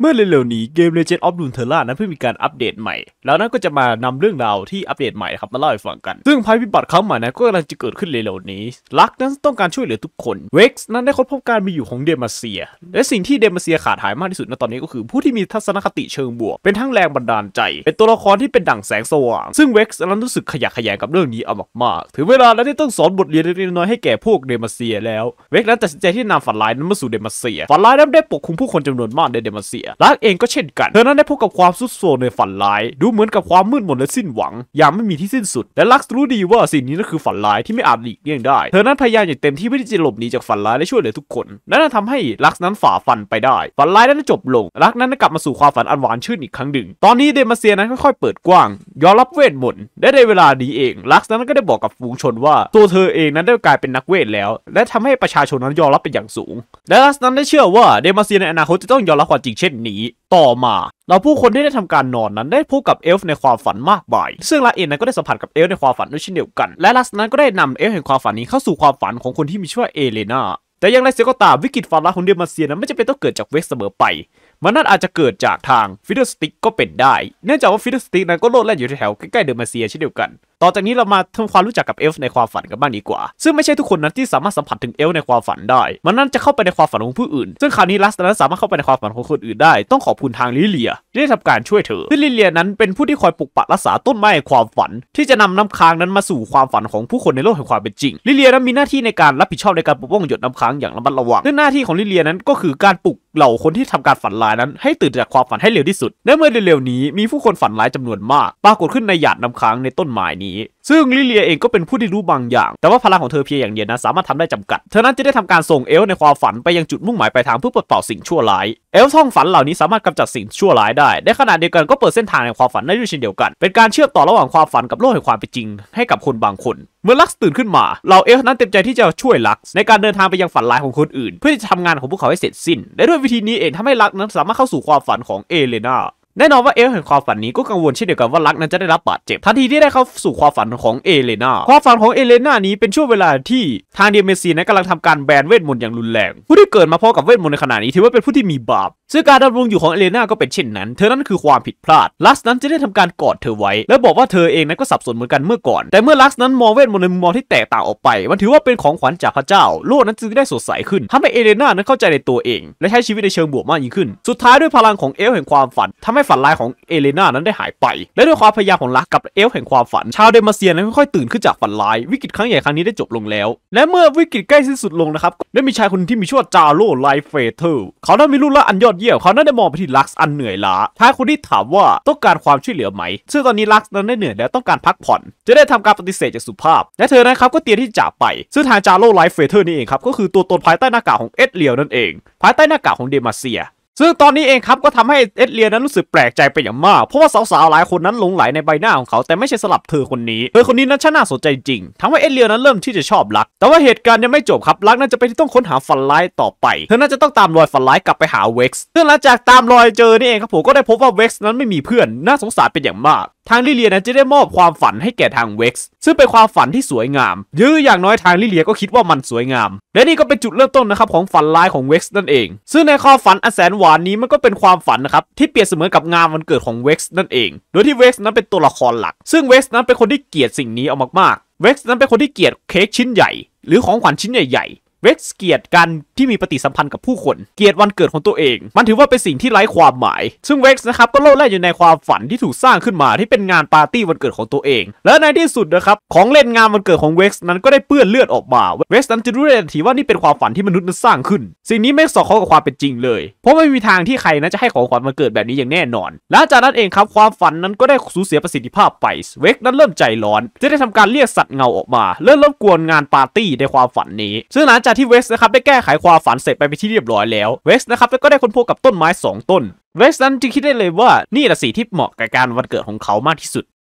เมื่อเร็วๆนี้เกม Legend of Runeterra นั้นเพิ่งมีการอัปเดตใหม่แล้วนั่นก็จะมานำเรื่องราวที่อัปเดตใหม่ครับมาเล่าให้ฟังกันซึ่งภัยพิบัติครั้งใหม่นั้นก็กำลังจะเกิดขึ้นเร็วๆนี้ลักนั้นต้องการช่วยเหลือทุกคนเว็กซ์นั้นได้ค้นพบการมีอยู่ของเดมาเซียและสิ่งที่เดมาเซียขาดหายมากที่สุดณตอนนี้ก็คือผู้ที่มีทัศนคติเชิงบวกเป็นทั้งแรงบันดาลใจเป็นตัวละครที่เป็นดั่งแสงสว่างซึ่งเว็กซ์นั้นรู้สึกขยะแขยงกับเรื่องนี้เอามากๆถึงเวลาแล้วที่ต้องสอนบทเรียนเล็กๆน้อยๆให้แก่พวกเดมาเซียแล้วเว็กซ์นั้นตัดสินใจที่นำฝันร้ายนั้นมาสู่เดมาเซียฝันร้ายนั้นได้ปกคุมผู้คนจำนวนมากในเดมาเซียลักเองก็เช่นกันเธอนั้นได้พบกับความสุดโทรมในฝันร้ายดูเหมือนกับความมืดมนและสิ้นหวังอย่างไม่มีที่สิ้นสุดและลักซ์รู้ดีว่าสิ่งนี้นั่นคือฝันร้ายที่ไม่อาจหลีกเลี่ยงได้เธอนั้นพยายามอย่างเต็มที่เพื่อที่จะหลบหนีจากฝันร้ายและช่วยเหลือทุกคนและนั่นทำให้ลักซ์นั้นฝ่าฟันไปได้ฝันร้ายนั้นจบลงลักซ์นั้นได้กลับมาสู่ความฝันอันหวานชื่นอีกครั้งหนึ่งตอนนี้เดมาเซียนั้นค่อยๆเปิดกว้างยอมรับเวทมนต์และในเวลานี้เองลักซ์นั้นก็ได้บอกกับฝูงชนว่าตัวเธอเองนั้นได้กลายเป็นนักเวทแล้วและทำให้ประชาชนนั้นยอมรับเป็นอย่างสูงและลักซ์นั้นได้เชื่อว่าเดมาเซียในอนาคตจะต้องยอมรับความจริงเช่นนี้ต่อมาเราผู้คนที่ได้ทำการนอนนั้นได้พบกับเอลฟ์ในความฝันมากมายซึ่งลักเองนั้นก็ได้สัมผัสกับเอลฟ์ในความฝันด้วยเช่นเดียวกันและลักนั้นก็ได้นำเอลฟ์แห่งความฝันนี้เข้าสู่ความฝันของคนที่มีชื่อว่าเอเลนาแต่อย่างไรเสียก็ตามวิกฤตฝันร้ายของเดมาเซียนั้นไม่จำเป็นต้องเกิดจากเวกเสมอไปมันนั่นอาจจะเกิดจากทางฟิดเดิลสติกก็เป็นได้เนื่องจากว่าฟิดเดิลสติกนั้นก็โลดแล่นอยู่แถวใกล้ๆเดมาเซียเช่นเดียวกันต่อจากนี้เรามาทำความรู้จักกับเอลฟ์ในความฝันกันบ้างดีกว่าซึ่งไม่ใช่ทุกคนนั้นที่สามารถสัมผัสถึงเอลฟ์ในความฝันได้มันนั่นจะเข้าไปในความฝันของผู้อื่นซึ่งคราวนี้ลัสนั้นสามารถเข้าไปในความฝันของคนอื่นได้ต้องขอบคุณทางลิเลียที่ได้ทำการช่วยเธอซึ่งลิเลียนั้นเป็นผู้ที่คอยปกปักรักษาต้นไม้แห่งความฝันที่จะนำน้ำค้างนั้นมาสู่ความฝันของผู้คนในโลกแห่งความเป็นจริงลิเลียนั้นมีหน้าที่ในการรับผิดชอบในการปกป้องหยดน้ำค้างอย่างระมัดระวังซึ่งหน้าที่ของลิเลียนั้นก็คือการปลุกเหล่าคนที่ทำการฝันร้ายนั้นให้ตื่นจากความฝันให้เร็วที่สุดและเมื่อเร็วๆนี้มีผู้คนฝันร้ายจำนวนมากปรากฏขึ้นในหยาดน้ำค้างในต้นไม้นี้ซึ่งลิเลียเองก็เป็นผู้ที่รู้บางอย่างแต่ว่าพลังของเธอเพียงอย่างเดียวนั้นสามารถทำได้จำกัดเธอนั้นจะได้ทำการส่งเอลฟ์ในความฝันไปยังจุดมุ่งหมายปลายทางเพื่อปลดเปล่าสิ่งชั่วร้ายเอลฟ์ท่องฝันเหล่านี้สามารถกำจัดสิ่งชั่วร้ายได้ในขณะเดียวกันก็เปิดเส้นทางแห่งความฝันได้ด้วยเช่นเดียวกันเป็นการเชื่อมต่อระหว่างความฝันกับโลกแห่งความเป็นจริงให้กับคนบางคนเมื่อลักซ์ตื่นขึ้นมาเหล่าเอลฟ์นั้นเต็มใจที่จะช่วยลักซ์ในการเดินทางไปยังฝันร้ายของคนอื่นเพื่อที่จะทำงานของพวกเขาให้เสร็จสิ้นและด้วยวิธีนี้เองทำให้ลักซ์นั้นสามารถเข้าสู่ความฝันของเอเลนาแน่นอนว่าเอลฟ์แห่งความฝันนี้ก็กังวลเช่นเดียวกันว่าลักนั้นจะได้รับบาดเจ็บทันทีที่ได้เข้าสู่ความฝันของเอเลนาความฝันของเอเลนานี้เป็นช่วงเวลาที่ทางเดเมเซียนั้นกำลังทำการแบนเวทมนต์อย่างรุนแรงผู้ที่เกิดมาพร้อมกับเวทมนต์ในขณะนี้ถือว่าเป็นผู้ที่มีบาปซึ่งการดำรงอยู่ของเอเลนาก็เป็นเช่นนั้นเธอนั้นคือความผิดพลาดลักซ์นั้นจะได้ทำการกอดเธอไว้และบอกว่าเธอเองนั้นก็สับสนเหมือนกันเมื่อก่อนแต่เมื่อลักซ์นั้นมองเวทมนต์ในมุมมองที่แตกต่างออกไปมันถือว่าเป็นของขวัญจากพระเจ้าโลกนั้นจึงได้สดใสขึ้นทำให้เอเลนานั้นเข้าใจในตัวเองและใช้ชีวิตในเชิงบวกมากยิ่งขึ้นสุดท้ายด้วยพลังของเอลฟ์แห่งความฝันทำให้ฝันร้ายของเอเลนานั้นได้หายไปและด้วยความพยายามของลักกับเอลฟ์แห่งความฝันชาวเดมาเซียนั้นค่อยๆตื่นขึ้นจากฝันร้ายวิกฤตครั้งใหญ่ครั้งนี้ได้จบลงแล้วและเมื่อวิกฤตใกล้สิ้นสุดลงนะครับได้มีชายคนที่มีชื่อว่าจาโร่ไลฟ์เฟเธอร์เขานั้นมีรูปลักษณ์อันยอดเยี่ยมเขานั้นได้มองไปที่ลักซ์อันเหนื่อยล้าชายคนที่ถามว่าต้องการความช่วยเหลือไหมซึ่งตอนนี้ลักซ์นั้นได้เหนื่อยแล้วต้องการพักผ่อนจะได้ทำการปฏิเสธจากสุภาพและเธอนะครับก็เตรียมที่จะจากไปซึ่งทางจาโร่ไลฟ์เฟเธอร์นี่เองครับก็คือตัวตนภายใต้หน้ากากของเอ็ดเลียวนั่นเองภายใต้หน้ากากของเดมาเซียซึ่งตอนนี้เองครับก็ทำให้เอ็ดเลียนั้นรู้สึกแปลกใจไปอย่างมากเพราะว่าสาวๆหลายคนนั้นหลงไหลในใบหน้าของเขาแต่ไม่ใช่สลับเธอคนนี้นั้นช่างน่าสนใจจริงทำให้เอ็ดเลียนั้นเริ่มที่จะชอบลักแต่ว่าเหตุการณ์ยังไม่จบครับลักนั้นจะไปที่ต้องค้นหาฝันร้ายต่อไปเธอน่าจะต้องตามรอยฝันร้ายกลับไปหาเว็กซ์ซึ่งหลังจากตามรอยเจอนี่เองครับผมก็ได้พบว่าเว็กซ์นั้นไม่มีเพื่อนน่าสงสารเป็นอย่างมากทางลิเลียนั้นจะได้มอบความฝันให้แก่ทางเว็กซ์ซึ่งเป็นความฝันที่สวยงามอย่างน้อยทางลิเลียก็คิดว่ามันสวยงามและนี่ก็เป็นจุดเริ่มต้นนะครับของฝันร้ายของเว็กซ์นั่นเองซึ่งในความฝันอันแสนหวานนี้มันก็เป็นความฝันนะครับที่เปรียบเสมือนกับงานวันเกิดของเว็กซ์นั่นเองโดยที่เว็กซ์นั้นเป็นตัวละครหลักซึ่งเว็กซ์นั้นเป็นคนที่เกลียดสิ่งนี้เอามากๆเว็กซ์นั้นเป็นคนที่เกลียดเค้กชิ้นใหญ่หรือของขวัญชิ้นใหญ่เว็กซ์เกลียดการที่มีปฏิสัมพันธ์กับผู้คนเกลียดวันเกิดของตัวเองมันถือว่าเป็นสิ่งที่ไร้ความหมายซึ่งเว็กซ์นะครับก็โลดแล่นอยู่ในความฝันที่ถูกสร้างขึ้นมาที่เป็นงานปาร์ตี้วันเกิดของตัวเองและในที่สุดนะครับของเล่นงานวันเกิดของเว็กซ์นั้นก็ได้เปื้อนเลือดออกมาเว็กซ์นั้นจะรู้ได้ทันทีว่านี่เป็นความฝันที่มนุษย์นั้นสร้างขึ้นสิ่งนี้ไม่สอดคล้องกับความเป็นจริงเลยเพราะไม่มีทางที่ใครนั้นจะให้ของขวัญวันเกิดแบบนี้อย่างแน่นอนและจากนั้นเองครับความฝันนั้นก็ได้สูญเสียประสิทธิภาพไปเว็กซ์นั้นเริ่มใจร้อนจะได้ทำการเรียกสัตว์เงาออกมาเริ่มรบกวนงานปาร์ตี้ในความฝันนี้ซึ่งหลังจากที่เว็กซ์นะครับได้แก้ไขความฝันเสร็จไปที่เรียบร้อยแล้วเว็กซ์นะครับก็ได้ค้นพบกับต้นไม้2ต้นเว็กซ์นั้นจึงคิดได้เลยว่านี่แหละสีที่เหมาะกับการวันเกิดของเขามากที่สุด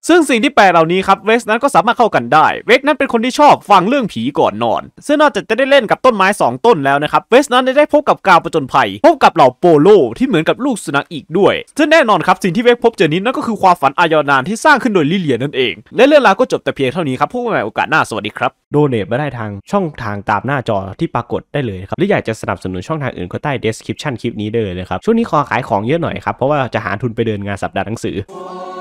ซึ่งสิ่งที่แปลกเหล่านี้ครับเวกซ์นั้นก็สามารถเข้ากันได้เวกซ์นั้นเป็นคนที่ชอบฟังเรื่องผีก่อนนอนซึ่งนอกจากจะได้เล่นกับต้นไม้2ต้นแล้วนะครับเวกซ์นั้นได้พบกับกาวผจญภัยพบกับเหล่าโปโลที่เหมือนกับลูกสุนัขอีกด้วยซึ่งแน่นอนครับสิ่งที่เวกพบเจอนี้นั่นก็คือความฝันอายาวนานที่สร้างขึ้นโดยลิเลียนั่นเองและเรื่องราวก็จบแต่เพียงเท่านี้ครับพบกันใหม่โอกาสหน้าสวัสดีครับโดเนทมาได้ทางช่องทางตามหน้าจอที่ปรากฏได้เลยครับหรืออยากจะสนับสนุนช่องทางอื่นก็ใต้ description คลิปนี้ได้เลยนะครับช่วงนี้ขอขายของเยอะหน่อยครับเพราะว่าจะหาทุนไปเดินงานสัปดาห์หนังสือ